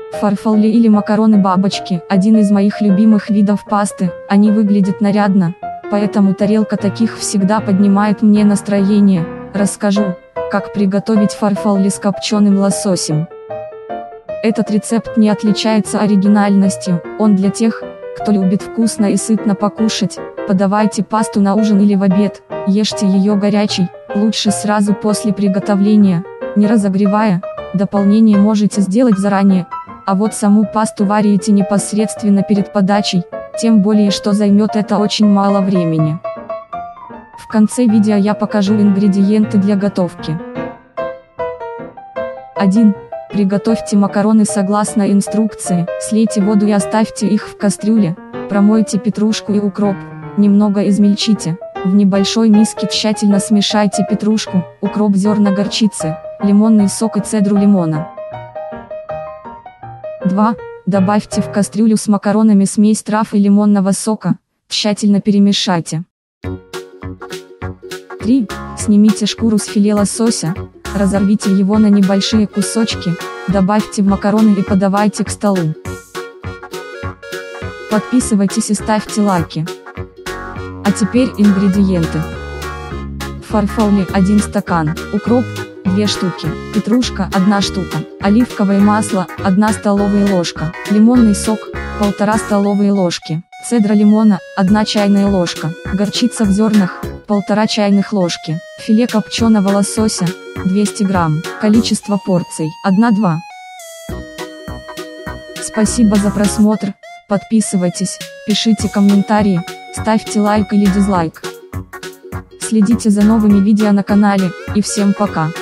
Фарфалли или макароны-бабочки – один из моих любимых видов пасты, они выглядят нарядно, поэтому тарелка таких всегда поднимает мне настроение. Расскажу, как приготовить фарфалли с копченым лососем. Этот рецепт не отличается оригинальностью, он для тех, кто любит вкусно и сытно покушать. Подавайте пасту на ужин или в обед, ешьте ее горячей, лучше сразу после приготовления, не разогревая, дополнение можете сделать заранее, а вот саму пасту варите непосредственно перед подачей, тем более что займет это очень мало времени. В конце видео я покажу ингредиенты для готовки. 1. Приготовьте макароны согласно инструкции, слейте воду и оставьте их в кастрюле, промойте петрушку и укроп, немного измельчите, в небольшой миске тщательно смешайте петрушку, укроп, зерна горчицы, лимонный сок и цедру лимона. 2. Добавьте в кастрюлю с макаронами смесь трав и лимонного сока, тщательно перемешайте. 3. Снимите шкуру с филе лосося, разорвите его на небольшие кусочки, добавьте в макароны и подавайте к столу. Подписывайтесь и ставьте лайки. А теперь ингредиенты. Фарфалли 1 стакан, укроп 2 штуки, петрушка 1 штука, оливковое масло 1 столовая ложка, лимонный сок 1,5 столовые ложки, цедра лимона 1 чайная ложка, горчица в зернах 1,5 чайных ложки, филе копченого лосося 200 грамм, количество порций 1-2. Спасибо за просмотр, подписывайтесь, пишите комментарии, ставьте лайк или дизлайк. Следите за новыми видео на канале, и всем пока.